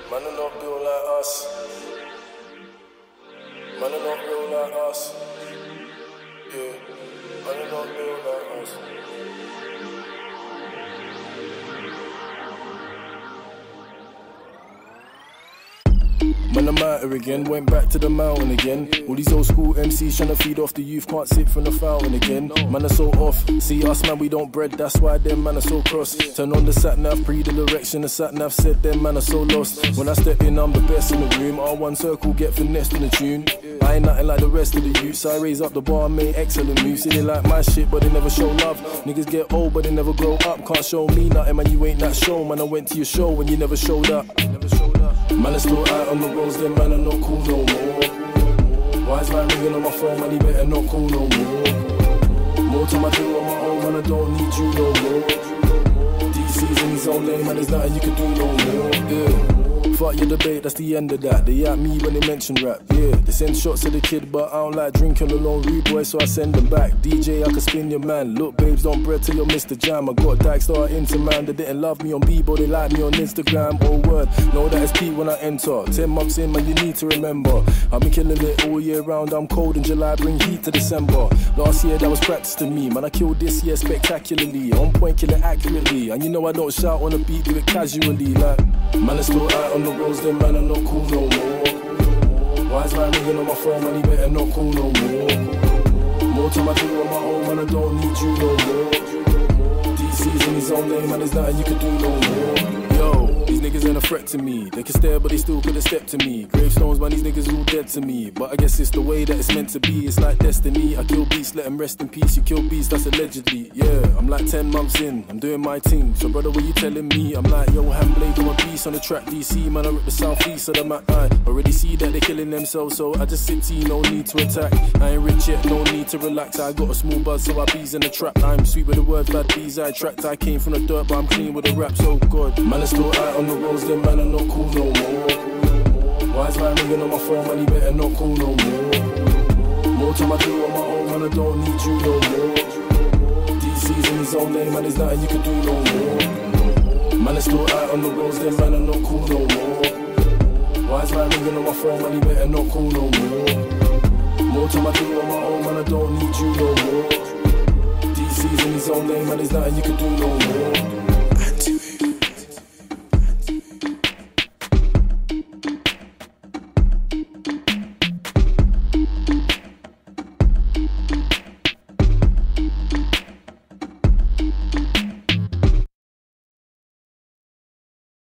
Man are not built like us. Man are not real like us. Yeah, man are not built like us. Man, I'm out here again, went back to the mountain again. All these old school MCs trying to feed off the youth, can't sip from the fountain again. Man are so off, see us man, we don't bread, that's why them man are so cross. Turn on the sat-nav, pre-direction, the sat-nav said them man are so lost. When I step in, I'm the best in the room, R1 circle, get finessed in the tune. I ain't nothing like the rest of the youths, I raise up the bar, make excellent moves. See they like my shit, but they never show love. Niggas get old, but they never grow up, can't show me nothing, man, you ain't that show. Man, I went to your show when you never showed up. Man, I still out on the roads, them man are not cool no more. Why is man ringing on my phone, man, he better not call no more. More time I do on my own, man, I don't need you no more. DC's in his own lane, man, there's nothing you can do no more. Yeah. Fuck your debate, that's the end of that. They at me when they mention rap, yeah. They send shots to the kid, but I don't like drinking alone, rude boy, so I send them back. DJ, I can spin your man. Look, babes, don't bread till you're Mr. Jam. I got Dyke Star into man, they didn't love me on Bebo, they like me on Instagram. Oh word, know that it's Pete when I enter. 10 months in, man, you need to remember. I've been killing it all year round. I'm cold in July, bring heat to December. Last year that was practice to me, man. I killed this year spectacularly. On point, kill it accurately. And you know I don't shout on the beat, do it casually. Like, man, it's still out on the roads, them man are not cool no more. Why is man ringing on my phone, man, he better not call no more. More time I do on my own, man, I don't need you no more. DC's in his own lane, man, there's nothing you can do no more. Yo, these niggas ain't a threat to me. They can stare, but they still couldn't step to me. Gravestones, man, these niggas all dead to me. But I guess it's the way that it's meant to be. It's like destiny. I kill beasts, let them rest in peace. You kill beasts, that's allegedly. Yeah, I'm like 10 months in, I'm doing my thing. So brother, what you telling me? I'm like, yo, Handblade, I'm a beast on the track. DC, man, I rip the southeast of the map. I already see that they're killing themselves, so I just sit here, no need to attack. I ain't rich yet, no need to relax. I got a small buzz, so I bees in the trap. I'm sweet with the words, bad bees I tracked. I came from the dirt, but I'm clean with the rap, so good. Man, it's still out on the roads, them man are not cool no more. Why is man ringing on my phone, man, he better not call no more. More time I do on my own, man, I don't need you no more. DC's in his own lane, man, there's nothing you can do no more. Man, it's still out on the roads, them man are not cool no more. Why is man ringing on my phone, man, he better not call no more. More time I do on my own, man, I don't need you no more. DC's in his own lane, man, there's nothing you can do no more.